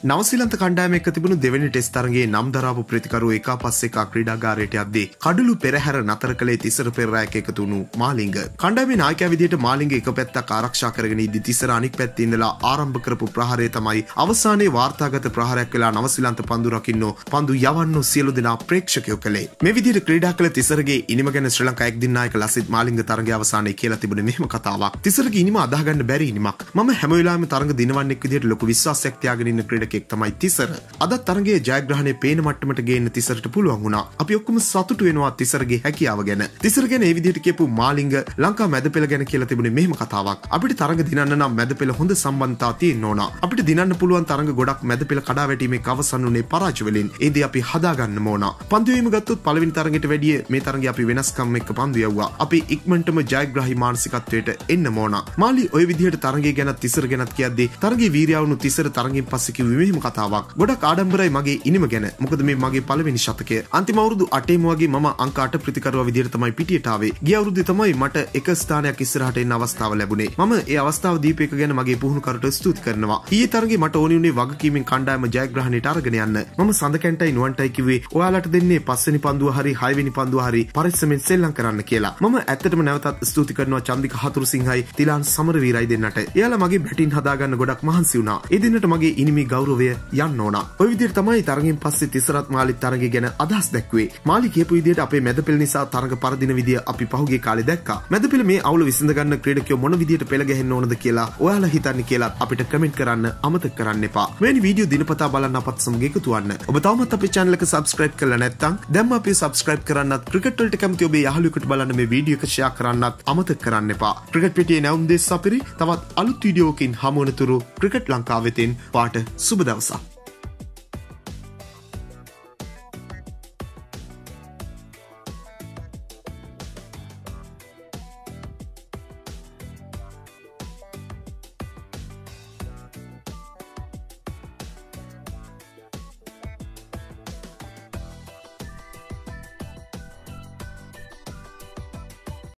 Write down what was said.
නවසීලන්ත කණ්ඩායම එක්ක තිබුණු දෙවෙනි ටෙස්ට් තරගයේ නම් දරාපු ප්‍රතිකරු එකා පස්සේ එකා ක්‍රීඩාගාරයට යද්දී කඩළු පෙරහැර නතර කළේ තිසර පෙරරායක එකතු වුණු මාලිංග. කණ්ඩායමේ නායකයා විදිහට මාලිංග එක පැත්තක් ආරක්ෂා කරගෙන ඉද්දී තිසර අනික් පැත්තේ ඉඳලා ආරම්භ කරපු ප්‍රහාරය තමයි අවසානයේ වාර්තාගත ප්‍රහාරයක් වෙලා නවසීලන්ත පන්දු රකින්නෝ පන්දු යවන්නෝ සියලු දෙනා ප්‍රේක්ෂකයෝ කළේ. මේ විදිහට ක්‍රීඩා කළ තිසරගේ ඉනිම ගැන ශ්‍රී ලංකා එක්දින නායක ලසිත් මාලිංග තරගයේ අවසානයේ කියලා තිබුණේ මෙහෙම කතාවක්. තිසරගේ ඉනිම අදාහ ගන්න බැරි ඉනිමක්. මම හැම වෙලාවෙම තරග දිනවන්නෙක් විදිහට ලොකු විශ්වාසයක් තියාගෙන ඉන්න ක්‍රීඩකෙක් තමයි තිසර. අද තරගයේ ජයග්‍රහණය පේන මට්ටමට ගේන්න තිසරට පුළුවන් වුණා. අපි ඔක්කොම සතුටු වෙනවා තිසරගේ හැකියාව ගැන. තිසර ගැන මේ විදිහට කියපු මාලිංග ලංකා මැදපෙළ ගැන කියලා තිබුණේ මෙහෙම කතාවක්. අපිට තරග දිනන්න නම් මැදපෙළ හොඳ සම්බන්ධතාව තියෙන්න ඕන. අපිට දිනන්න පුළුවන් තරග ගොඩක් මැදපෙළ කඩා වැටීමේ අවසන් උනේ පරාජය වලින්. ඒ දේ අපි හදාගන්න ඕන. පන්දු වීම ගත්තොත් පළවෙනි තරගෙට වැඩිය මේ තරගයේ අපි වෙනස්කම් එක්ක පන්දු යවුවා. අපි ඉක්මනටම ජයග්‍රාහී මානසිකත්වයට එන්න ඕන. මාලි ওই විදිහට තරගය ගැන තිසර ගැනත් කියද්දී තරගයේ වීරයවුණු තිසර තරගෙන් පස්සේ කිව්වේ මෙහෙම කතාවක්. ගොඩක් ආඩම්බරයි මගේ ඉනිම ගැන. මොකද මේ මගේ පළවෙනි ශතකය. අන්තිම අවුරුදු 8ෙම වගේ මම අංක 8 ප්‍රතිකරුවා විදිහට තමයි පිටියට ආවේ. ගිය අවුරුද්දේ තමයි මට එක ස්ථානයක් ඉස්සරහට එන්න අවස්ථාව ලැබුණේ. මම ඒ අවස්ථාව දීප එක ගැන මගේ පුහුණුකරුට ස්තුති කරනවා. ඊයේ තරගේ මට ඕනි වුණේ වගකීමෙන් කණ්ඩායම ජයග්‍රහණයට අරගෙන යන්න. මම සඳකැන්ටයි නුවන්ටයි කිව්වේ ඔයාලට දෙන්නේ 5 වෙනි පන්දුව හරි 6 වෙනි පන්දුව හරි පරිස්සමෙන් සෙල්ලම් කරන්න කියලා. මම ඇත්තටම නැවතත් ස්තුති කරනවා චන්දික හතුරුසිංහයි තිලාන් සමරවීරයි දෙන්නට. එයාලා මගේ බැටින් හදාගන්න ගොඩක් මහන්සි වුණා. ඒ දෙන්නට මගේ ඉනිමේ ගෞරවය යන්න ඕන. ඔය විදිහට තමයි තරගෙන් පස්සේ තිසරත් මාලිත් තරගය ගැන අදහස් දැක්ුවේ. මාලි කියපු විදිහට අපේ මැදපෙළ නිසා තරග පරදින විදිය අපි පහුගිය කාලේ දැක්කා. මැදපෙළ මේ අවුල විසඳ ගන්න ක්‍රීඩකයෝ මොන විදිහට පෙළ ගැහෙන්න ඕනද කියලා ඔයාලා හිතන්නේ කියලා අපිට කමෙන්ට් කරන්න අමතක කරන්න එපා. මෙවැනි වීඩියෝ දිනපතා බලන්න අපත් සමග එකතු වන්න. ඔබ තවමත් අපේ channel එක subscribe කරලා නැත්නම් දැන්ම අපි subscribe කරන්නත් ක්‍රිකට් වලට කැමති ඔබේ යාළුවෙකුට බලන්න මේ වීඩියෝ එක share කරන්නත් අමතක කරන්න එපා. ක්‍රිකට් පිටියේ නැවුම් දෙස් අපිරි තවත් අලුත් වීඩියෝකින් හමු වෙනතුරු ක්‍රිකට් ලංකාවෙතින් පාට සුබ දවසක්.